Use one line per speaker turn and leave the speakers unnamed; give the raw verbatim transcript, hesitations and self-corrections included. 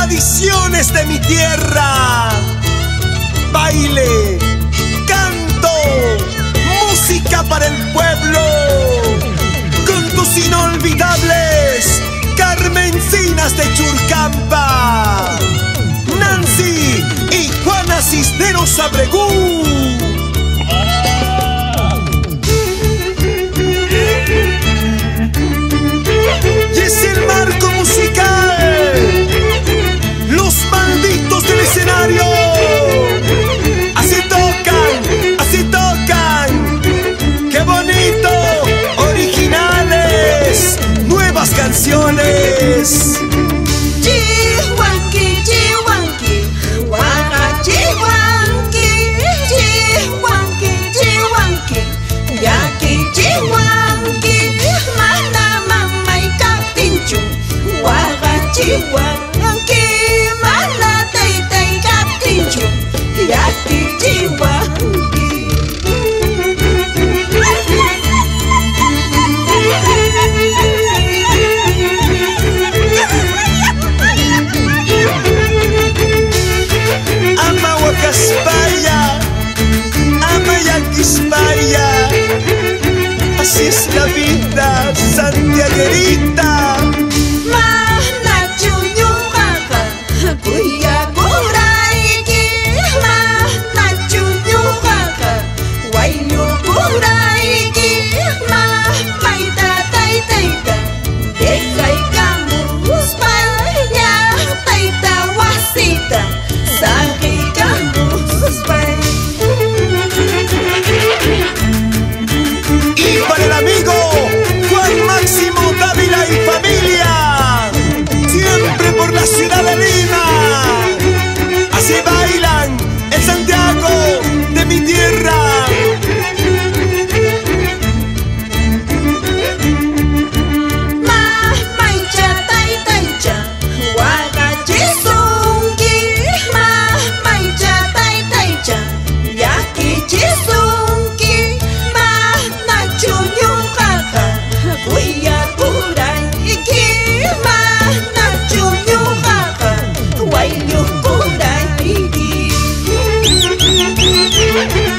tradiciones de mi tierra. Baile, canto, música para el pueblo, con tus inolvidables Carmencinas de Churcampa, Nancy y Juana Cisneros Abregú. Y es el marco musical, los malditos del escenario. Así tocan, así tocan. ¡Qué bonito! Originales, nuevas canciones.
Chihuanqui, chihuanqui, guaga, chihuanqui, chihuanqui, chihuanqui, yaqui, chihuanqui, mana, mama y capinchu, guaga, chihuanqui, mana, teita y capinchu, yaqui, chihuanqui.
España, ama Yaquispaya, así es la vida santiaguerita.
Mana chuñujaja, cuya curaiki, mana chuñujaja, guayo curaiki, mamaita taitaita, deja y camus paya, taita guasita, saque y camus paya.
Y para el amigo Juan Máximo Dávila y familia, siempre por la ciudad de Lima. Así bailan en Santiago de mi tierra.
Mamaicha taitaicha, guaga chisunki, mamaicha taitaicha, yaqui chisunki, mana chuñujaja, cuya curaiki, mana chuñujaja, guayo curaiki.